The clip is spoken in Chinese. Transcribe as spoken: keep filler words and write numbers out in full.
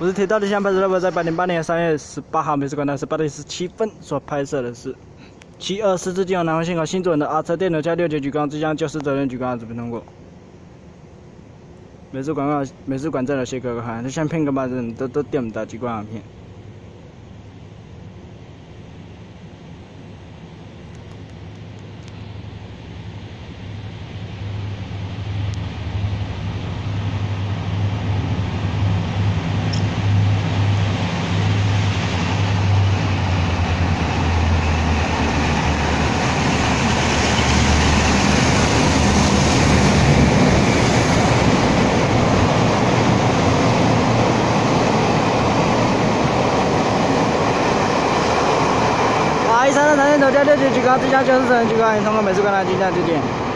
我是铁道的相拍摄，我在八点八年三月十八号美术馆的十八点十七分所拍摄的是七二四至金融南方信号新主人的阿车电流加六节举光，即将救市责任举光案准备通过。美术馆啊，美术馆站的谢哥哥哈，你相片干嘛人都都点不到几光影片。 一三的台电头加六节举高，即将就是责任举高，通过美术馆的机架之点。